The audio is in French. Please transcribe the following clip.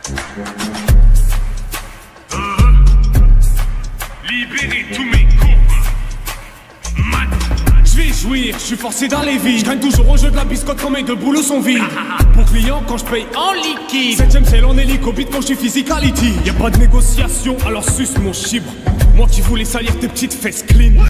Libérez tous mes copains. Mat. J'vais jouir, j'suis forcé dans les vides. J'gagne toujours au jeu de la biscotte quand mes deux boulots sont vides. Pour client quand j'paye en liquide. 7ème c'est en hélico, beat quand j'suis physicality. Y'a pas de négociation, alors suce mon chibre. Moi qui voulais salir tes petites fesses clean.